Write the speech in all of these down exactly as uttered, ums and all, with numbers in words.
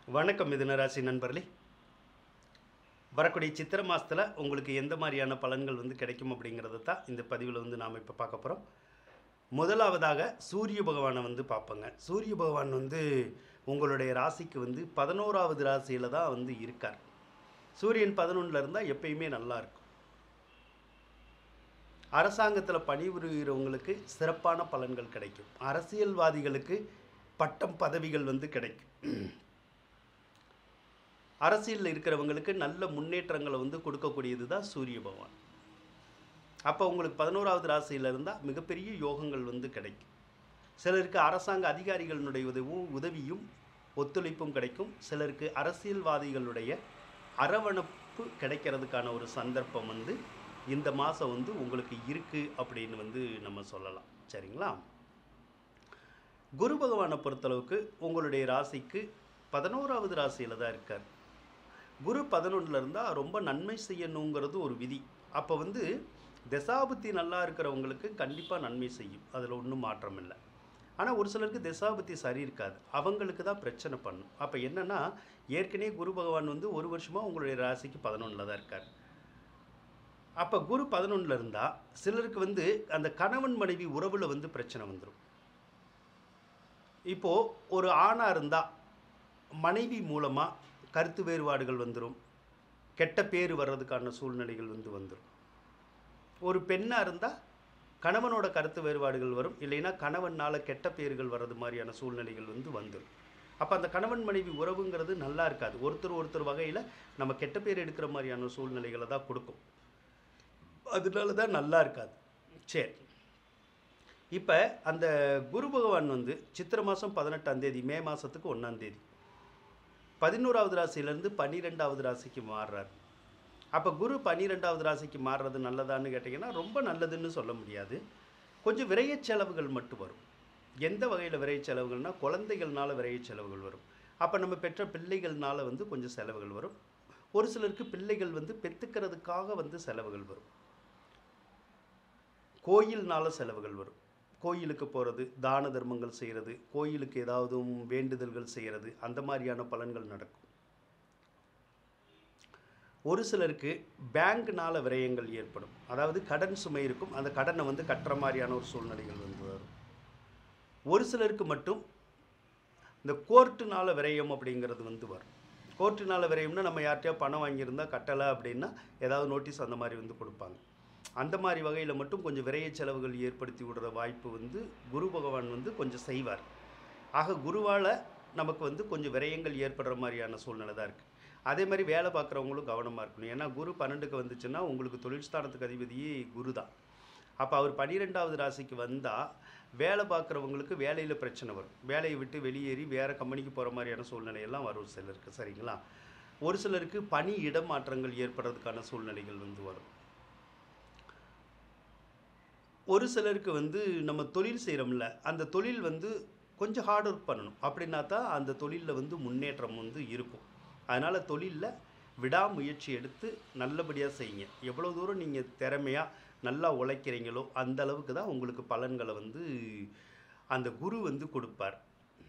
வணக்கம் மிதுன ராசி நண்பர்களே. வரக்கூடிய சித்திரை மாதத்தில் உங்களுக்கு எந்த மாதிரியான பலன்கள் வந்து கிடைக்கும் அப்படிங்கிறத தான் இந்த பதிவில் வந்து நாம் இப்போ பார்க்க போகிறோம். முதலாவதாக சூரிய பகவானை வந்து பார்ப்போங்க. சூரிய பகவான் வந்து உங்களுடைய ராசிக்கு வந்து பதினோராவது ராசியில் தான் வந்து இருக்கார். சூரியன் பதினொன்றில் இருந்தால் எப்பயுமே நல்லா இருக்கும். அரசாங்கத்தில் பணிபுரிகிறவங்களுக்கு சிறப்பான பலன்கள் கிடைக்கும். அரசியல்வாதிகளுக்கு பட்டம் பதவிகள் வந்து கிடைக்கும். அரசியலில் இருக்கிறவங்களுக்கு நல்ல முன்னேற்றங்களை வந்து கொடுக்கக்கூடியது தான் சூரிய பகவான். அப்போ உங்களுக்கு பதினோராவது ராசியில் இருந்தால் மிகப்பெரிய யோகங்கள் வந்து கிடைக்கும். சிலருக்கு அரசாங்க அதிகாரிகளுடைய உதவும் உதவியும் ஒத்துழைப்பும் கிடைக்கும். சிலருக்கு அரசியல்வாதிகளுடைய அரவணைப்பு கிடைக்கிறதுக்கான ஒரு சந்தர்ப்பம் வந்து இந்த மாதம் வந்து உங்களுக்கு இருக்குது அப்படின்னு வந்து நம்ம சொல்லலாம். சரிங்களா? குரு பகவானை பொறுத்தளவுக்கு உங்களுடைய ராசிக்கு பதினோராவது ராசியில் தான் இருக்கார். குரு பதினொன்றில் இருந்தால் ரொம்ப நன்மை செய்யணுங்கிறது ஒரு விதி. அப்போ வந்து தசாபுத்தி நல்லா இருக்கிறவங்களுக்கு கண்டிப்பாக நன்மை செய்யும், அதில் ஒன்றும் மாற்றம் இல்லை. ஆனால் ஒரு சிலருக்கு தசாபுத்தி சரி இருக்காது, அவங்களுக்கு தான் பிரச்சனை பண்ணும். அப்போ என்னென்னா, ஏற்கனவே குரு பகவான் வந்து ஒரு வருஷமாக உங்களுடைய ராசிக்கு பதினொன்றில் தான் இருக்கார். அப்போ குரு பதினொன்றில் இருந்தால் சிலருக்கு வந்து அந்த கணவன் மனைவி உறவில் வந்து பிரச்சனை வந்துடும். இப்போது ஒரு ஆணாக இருந்தால் மனைவி மூலமாக கருத்து வேறுபாடுகள் வந்துடும், கெட்ட பேர் வர்றதுக்கான சூழ்நிலைகள் வந்து வந்துடும். ஒரு பெண்ணாக இருந்தால் கணவனோட கருத்து வேறுபாடுகள் வரும், இல்லைன்னா கணவனால் கெட்ட பேர்கள் வர்றது மாதிரியான சூழ்நிலைகள் வந்து வந்துடும். அப்போ அந்த கணவன் மனைவி உறவுங்கிறது நல்லா இருக்காது. ஒருத்தர் ஒருத்தர் வகையில் நம்ம கெட்ட பேர் எடுக்கிற மாதிரியான சூழ்நிலைகளை தான் கொடுக்கும். அதனால தான் நல்லா இருக்காது. சரி, இப்போ அந்த குரு பகவான் வந்து சித்திரை மாதம் பதினெட்டாம் தேதி மே மாதத்துக்கு ஒன்றாம் தேதி பதினோராவது ராசியிலேருந்து பன்னிரெண்டாவது ராசிக்கு மாறுறார். அப்போ குரு பன்னிரெண்டாவது ராசிக்கு மாறுறது நல்லதான்னு கேட்டிங்கன்னா ரொம்ப நல்லதுன்னு சொல்ல முடியாது. கொஞ்சம் விரைய செலவுகள் மட்டும் வரும். எந்த வகையில் விரைய செலவுகள்னால், குழந்தைகள்னால விரைய செலவுகள் வரும். அப்போ நம்ம பெற்ற பிள்ளைகள்னால வந்து கொஞ்சம் செலவுகள் வரும். ஒரு சிலருக்கு பிள்ளைகள் வந்து பெற்றுக்கிறதுக்காக வந்து செலவுகள் வரும். கோயில்னால செலவுகள் வரும். கோயிலுக்கு போகிறது, தான தர்மங்கள் செய்கிறது, கோயிலுக்கு ஏதாவது வேண்டுதல்கள் செய்கிறது, அந்த மாதிரியான பலன்கள் நடக்கும். ஒரு சிலருக்கு பேங்க்னால் விரயங்கள் ஏற்படும். அதாவது கடன் சுமை இருக்கும், அந்த கடனை வந்து கட்டுற மாதிரியான ஒரு சூழ்நிலைகள் வந்து வரும். ஒரு சிலருக்கு மட்டும் இந்த கோர்ட்டுனால விரயம் அப்படிங்கிறது வந்து வரும். கோர்ட்டுனால விரயம்னா நம்ம யார்கிட்டயோ பணம் வாங்கியிருந்தால் கட்டலை அப்படின்னா ஏதாவது நோட்டீஸ் அந்த மாதிரி வந்து கொடுப்பாங்க. அந்த மாதிரி வகையில் மட்டும் கொஞ்சம் விரைய செலவுகள் ஏற்படுத்தி விடுற வாய்ப்பு வந்து குரு பகவான் வந்து கொஞ்சம் செய்வார். ஆக குருவால் நமக்கு வந்து கொஞ்சம் விரயங்கள் ஏற்படுற மாதிரியான சூழ்நிலை தான் இருக்குது. அதே மாதிரி வேலை பார்க்குறவங்களும் கவனமாக இருக்கணும். ஏன்னா குரு பன்னெண்டுக்கு வந்துச்சுன்னா உங்களுக்கு தொழில் ஸ்தானத்துக்கு அதிபதியே குரு தான். அப்போ அவர் பன்னிரெண்டாவது ராசிக்கு வந்தால் வேலை பார்க்குறவங்களுக்கு வேலையில் பிரச்சனை வரும். வேலையை விட்டு வெளியேறி வேறு கம்பெனிக்கு போகிற மாதிரியான சூழ்நிலையெல்லாம் வரும் சிலருக்கு. சரிங்களா? ஒரு சிலருக்கு பணி இடமாற்றங்கள் ஏற்படுறதுக்கான சூழ்நிலைகள் வந்து வரும். ஒரு சிலருக்கு வந்து நம்ம தொழில் செய்கிறோம்ல, அந்த தொழில் வந்து கொஞ்சம் ஹார்ட் ஒர்க் பண்ணணும். அப்படின்னா தான் அந்த தொழிலில் வந்து முன்னேற்றம் வந்து இருக்கும். அதனால் தொழிலில் விடாமுயற்சி எடுத்து நல்லபடியாக செய்யுங்க. எவ்வளோ தூரம் நீங்கள் திறமையாக நல்லா உழைக்கிறீங்களோ அந்த அளவுக்கு தான் உங்களுக்கு பலன்களை வந்து அந்த குரு வந்து கொடுப்பார்.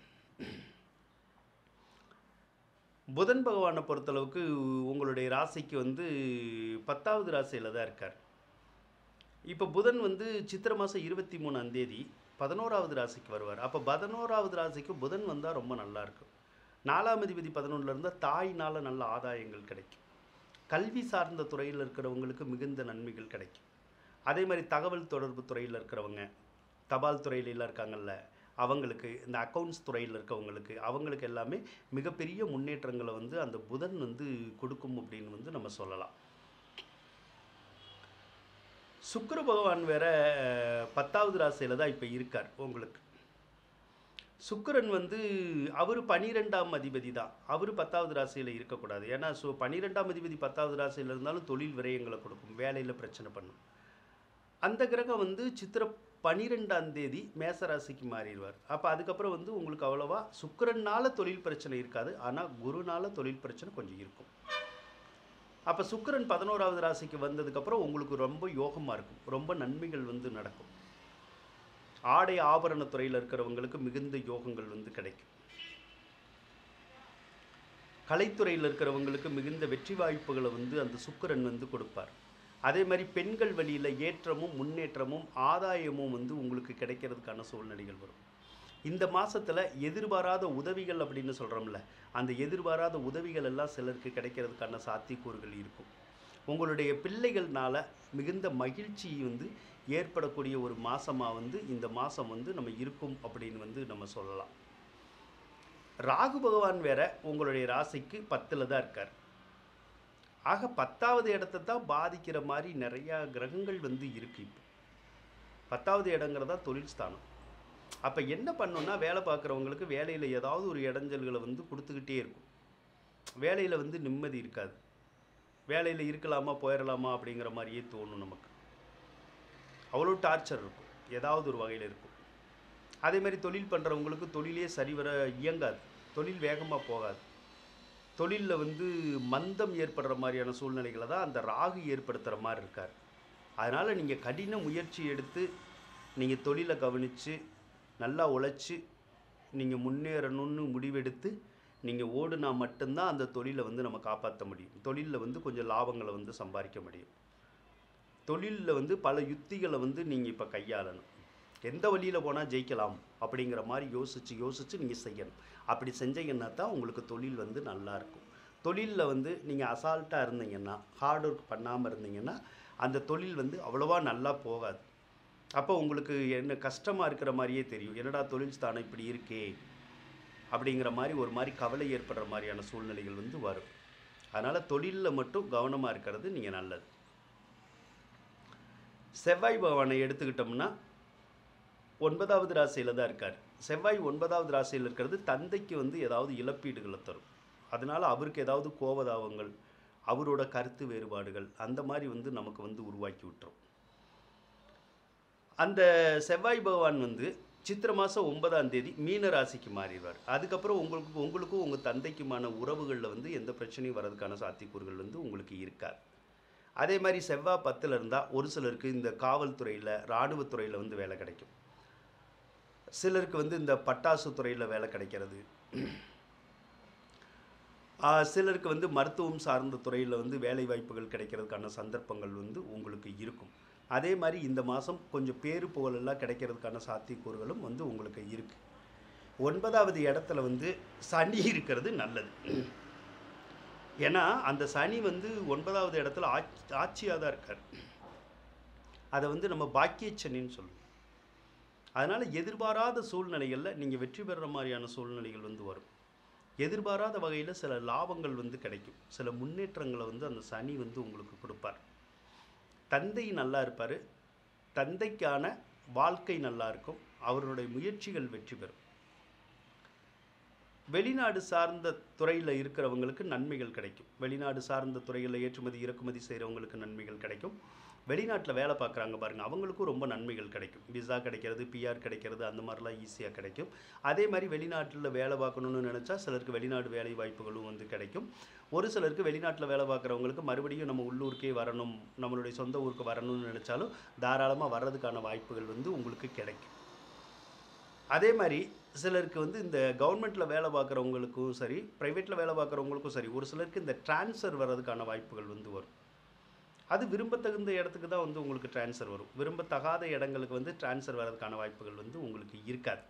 புதன் பகவானை பொறுத்தளவுக்கு உங்களுடைய ராசிக்கு வந்து பத்தாவது ராசியில் தான் இருக்கார். இப்போ புதன் வந்து சித்திரை மாதம் இருபத்தி மூணாம் தேதி பதினோராவது ராசிக்கு வருவார். அப்போ பதினோராவது ராசிக்கு புதன் வந்தால் ரொம்ப நல்லாயிருக்கும். நாலாம் அதிபதி பதினொன்றில் இருந்தால் தாயினால் நல்ல ஆதாயங்கள் கிடைக்கும். கல்வி சார்ந்த துறையில் இருக்கிறவங்களுக்கு மிகுந்த நன்மைகள் கிடைக்கும். அதே மாதிரி தகவல் தொடர்பு துறையில் இருக்கிறவங்க, தபால் துறையிலலாம் இருக்காங்கல்ல, அவங்களுக்கு, இந்த அக்கௌண்ட்ஸ் துறையில் இருக்கவங்களுக்கு, அவங்களுக்கு எல்லாமே மிகப்பெரிய முன்னேற்றங்களை வந்து அந்த புதன் வந்து கொடுக்கும் அப்படின்னு வந்து நம்ம சொல்லலாம். சுக்கிர பகவான் வேற பத்தாவது ராசியில் தான் இப்போ இருக்கார் உங்களுக்கு. சுக்கிரன் வந்து அவர் பன்னிரெண்டாம் அதிபதி தான். அவர் பத்தாவது ராசியில் இருக்கக்கூடாது. ஏன்னா ஸோ பன்னிரெண்டாம் அதிபதி பத்தாவது ராசியில் இருந்தாலும் தொழில் விரயங்களை கொடுக்கும், வேலையில் பிரச்சனை பண்ணும். அந்த கிரகம் வந்து சித்திரை பன்னிரெண்டாம் தேதி மேச ராசிக்கு மாறிடுவார். அப்போ அதுக்கப்புறம் வந்து உங்களுக்கு அவ்வளோவா சுக்கிரனால் தொழில் பிரச்சனை இருக்காது, ஆனால் குருனால் தொழில் பிரச்சனை கொஞ்சம் இருக்கும். அப்போ சுக்கிரன் பதினோராவது ராசிக்கு வந்ததுக்கப்புறம் உங்களுக்கு ரொம்ப யோகமாக இருக்கும், ரொம்ப நன்மைகள் வந்து நடக்கும். ஆடை ஆபரண துறையில் இருக்கிறவங்களுக்கு மிகுந்த யோகங்கள் வந்து கிடைக்கும். கலைத்துறையில் இருக்கிறவங்களுக்கு மிகுந்த வெற்றி வாய்ப்புகளை வந்து அந்த சுக்கிரன் வந்து கொடுப்பார். அதே மாதிரி பெண்கள் வழியில் ஏற்றமும் முன்னேற்றமும் ஆதாயமும் வந்து உங்களுக்கு கிடைக்கிறதுக்கான சூழ்நிலைகள் வரும். இந்த மாதத்தில் எதிர்பாராத உதவிகள் அப்படின்னு சொல்கிறோம்ல, அந்த எதிர்பாராத உதவிகள் எல்லாம் சிலருக்கு கிடைக்கிறதுக்கான சாத்தியக்கூறுகள் இருக்கும். உங்களுடைய பிள்ளைகள்னால மிகுந்த மகிழ்ச்சி வந்து ஏற்படக்கூடிய ஒரு மாதமாக வந்து இந்த மாதம் வந்து நம்ம இருக்கும் அப்படின்னு வந்து நம்ம சொல்லலாம். ராகு பகவான் வேற உங்களுடைய ராசிக்கு பத்தில் தான் இருக்கார். ஆக பத்தாவது இடத்தை தான் பாதிக்கிற மாதிரி நிறையா கிரகங்கள் வந்து இருக்குது. இப்போ பத்தாவது இடங்கிறதா தொழில் ஸ்தானம். அப்போ என்ன பண்ணணும்னா, வேலை பார்க்குறவங்களுக்கு வேலையில் ஏதாவது ஒரு இடைஞ்சல்களை வந்து கொடுத்துக்கிட்டே இருக்கும். வேலையில் வந்து நிம்மதி இருக்காது. வேலையில் இருக்கலாமா போயிடலாமா அப்படிங்கிற மாதிரியே தோணும் நமக்கு. அவ்வளோ டார்ச்சர் இருக்கும், ஏதாவது ஒரு வகையில் இருக்கும். அதேமாதிரி தொழில் பண்ணுறவங்களுக்கு தொழிலே சரிவர இயங்காது, தொழில் வேகமாக போகாது. தொழிலில் வந்து மந்தம் ஏற்படுற மாதிரியான சூழ்நிலைகளை தான் அந்த ராகு ஏற்படுத்துகிற மாதிரி இருக்கார். அதனால் நீங்கள் கடின முயற்சி எடுத்து நீங்கள் தொழிலை கவனித்து நல்லா உழைச்சி நீங்கள் முன்னேறணும்னு முடிவெடுத்து நீங்கள் ஓடுனா மட்டும்தான் அந்த தொழிலை வந்து நம்ம காப்பாற்ற முடியும். தொழிலில் வந்து கொஞ்சம் லாபங்களை வந்து சம்பாதிக்க முடியும். தொழிலில் வந்து பல யுத்திகளை வந்து நீங்கள் இப்போ கையாளணும். எந்த வழியில் போனால் ஜெயிக்கலாம் அப்படிங்கிற மாதிரி யோசித்து யோசித்து நீங்கள் செய்யணும். அப்படி செஞ்சீங்கன்னா தான் உங்களுக்கு தொழில் வந்து நல்லாயிருக்கும். தொழிலில் வந்து நீங்கள் அசால்ட்டாக இருந்தீங்கன்னா, ஹார்ட் ஒர்க் பண்ணாமல் இருந்தீங்கன்னா அந்த தொழில் வந்து அவ்வளோவா நல்லா போகாது. அப்போ உங்களுக்கு என்ன கஷ்டமாக இருக்கிற மாதிரியே தெரியும். என்னடா தொழில் ஸ்தானம் இப்படி இருக்கே அப்படிங்கிற மாதிரி ஒரு மாதிரி கவலை ஏற்படுற மாதிரியான சூழ்நிலைகள் வந்து வரும். அதனால் தொழிலில் மட்டும் கவனமாக இருக்கிறது நீங்கள் நல்லது. செவ்வாய் பகவானை எடுத்துக்கிட்டோம்னா ஒன்பதாவது ராசியில் தான் இருக்கார். செவ்வாய் ஒன்பதாவது ராசியில் இருக்கிறது தந்தைக்கு வந்து ஏதாவது இழப்பீடுகளை தரும். அதனால் அவருக்கு ஏதாவது கோபதாபங்கள், அவரோட கருத்து வேறுபாடுகள் அந்த மாதிரி வந்து நமக்கு வந்து உருவாக்கி விட்டுரும். அந்த செவ்வாய் பகவான் வந்து சித்திரை மாதம் ஒன்பதாம் தேதி மீன ராசிக்கு மாறிடுவார். அதுக்கப்புறம் உங்களுக்கு உங்களுக்கும் உங்கள் தந்தைக்குமான உறவுகளில் வந்து எந்த பிரச்சனையும் வர்றதுக்கான சாத்தியக்கூறுகள் வந்து உங்களுக்கு இருக்காது. அதே மாதிரி செவ்வாய் பத்தில் இருந்தால் ஒரு சிலருக்கு இந்த காவல்துறையில், இராணுவத்துறையில் வந்து வேலை கிடைக்கும். சிலருக்கு வந்து இந்த பட்டாசு துறையில் வேலை கிடைக்கிறது. சிலருக்கு வந்து மருத்துவம் சார்ந்த துறையில் வந்து வேலை வாய்ப்புகள் கிடைக்கிறதுக்கான சந்தர்ப்பங்கள் வந்து உங்களுக்கு இருக்கும். அதே மாதிரி இந்த மாதம் கொஞ்சம் பேரு புகழெல்லாம் கிடைக்கிறதுக்கான சாத்தியக்கூறுகளும் வந்து உங்களுக்கு இருக்குது. ஒன்பதாவது இடத்துல வந்து சனி இருக்கிறது நல்லது. ஏன்னா அந்த சனி வந்து ஒன்பதாவது இடத்துல ஆட்சி ஆட்சியாக தான் இருக்கார். அதை வந்து நம்ம பாக்கிய சனின்னு சொல்லுவோம். அதனால் எதிர்பாராத சூழ்நிலைகளில் நீங்கள் வெற்றி பெறுற மாதிரியான சூழ்நிலைகள் வந்து வரும். எதிர்பாராத வகையில் சில லாபங்கள் வந்து கிடைக்கும். சில முன்னேற்றங்களை வந்து அந்த சனி வந்து உங்களுக்கு கொடுப்பார். தந்தை நல்லா இருப்பார். தந்தைக்கான வாழ்க்கை நல்லா இருக்கும். அவருடைய முயற்சிகள் வெற்றி பெறும். வெளிநாடு சார்ந்த துறையில் இருக்கிறவங்களுக்கு நன்மைகள் கிடைக்கும். வெளிநாடு சார்ந்த துறையில் ஏற்றுமதி இறக்குமதி செய்கிறவங்களுக்கு நன்மைகள் கிடைக்கும். வெளிநாட்டில் வேலை பார்க்குறாங்க பாருங்கள், அவங்களுக்கும் ரொம்ப நன்மைகள் கிடைக்கும். விசா கிடைக்கிறது, பிஆர் கிடைக்கிறது, அந்த மாதிரிலாம் ஈஸியாக கிடைக்கும். அதே மாதிரி வெளிநாட்டில் வேலை பார்க்கணுன்னு நினச்சா சிலருக்கு வெளிநாடு வேலை வாய்ப்புகளும் வந்து கிடைக்கும். ஒரு சிலருக்கு வெளிநாட்டில் வேலை பார்க்குறவங்களுக்கு மறுபடியும் நம்ம உள்ளூருக்கே வரணும், நம்மளுடைய சொந்த ஊருக்கு வரணும்னு நினச்சாலும் தாராளமாக வர்றதுக்கான வாய்ப்புகள் வந்து உங்களுக்கு கிடைக்கும். அதே மாதிரி சிலருக்கு வந்து இந்த கவர்மெண்ட்டில் வேலை பார்க்குறவங்களுக்கும் சரி, ப்ரைவேட்டில் வேலை பார்க்குறவங்களுக்கும் சரி, ஒரு சிலருக்கு இந்த டிரான்ஸ்ஃபர் வர்றதுக்கான வாய்ப்புகள் வந்து வரும். அது விரும்பத்தகுந்த இடத்துக்கு தான் வந்து உங்களுக்கு டிரான்ஸ்ஃபர் வரும். விரும்பத்தகாத இடங்களுக்கு வந்து டிரான்ஸ்ஃபர் வர்றதுக்கான வாய்ப்புகள் வந்து உங்களுக்கு இருக்காது.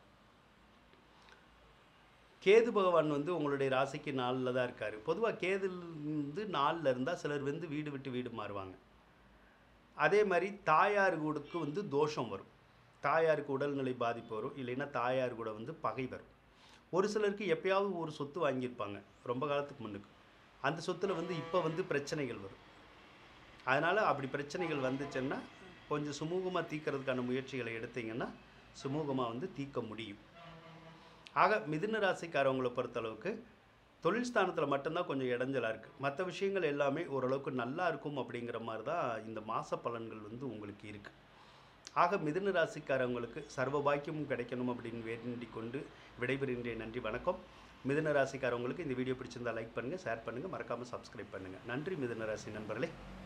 கேது பகவான் வந்து உங்களுடைய ராசிக்கு நாலில் தான் இருக்கார். பொதுவாக கேது வந்து நாலில் இருந்தால் சிலர் வந்து வீடு விட்டு வீடு மாறுவாங்க. அதே மாதிரி தாயாருக்கு வந்து தோஷம் வரும். தாயாருக்கு உடல்நிலை பாதிப்பு வரும். இல்லைன்னா தாயார் கூட வந்து பகை வரும். ஒரு சிலருக்கு எப்பயாவது ஒரு சொத்து வாங்கியிருப்பாங்க ரொம்ப காலத்துக்கு முன்னுக்கு. அந்த சொத்தில் வந்து இப்போ வந்து பிரச்சனைகள் வரும். அதனால் அப்படி பிரச்சனைகள் வந்துச்சுன்னா கொஞ்சம் சுமூகமாக தீர்க்கறதுக்கான முயற்சிகளை எடுத்தீங்கன்னா சுமூகமாக வந்து தீர்க்க முடியும். ஆக மிதுன ராசிக்காரவங்களை பொறுத்தளவுக்கு தொழில் ஸ்தானத்தில் மட்டும்தான் கொஞ்சம் இடைஞ்சலாக இருக்குது. மற்ற விஷயங்கள் எல்லாமே ஓரளவுக்கு நல்லா இருக்கும் அப்படிங்கிற மாதிரி தான் இந்த மாத பலன்கள் வந்து உங்களுக்கு இருக்குது. ஆக மிதுன ராசிக்காரவங்களுக்கு சர்வ பாக்கியமும் கிடைக்கணும் அப்படின்னு வேண்டிக் கொண்டு விடைபெறுகின்றேன். நன்றி, வணக்கம். மிதுன ராசிக்காரவங்களுக்கு இந்த வீடியோ பிடிச்சிருந்தால் லைக் பண்ணுங்கள், ஷேர் பண்ணுங்கள், மறக்காமல் சப்ஸ்கிரைப் பண்ணுங்கள். நன்றி மிதுன ராசி நண்பர்களே.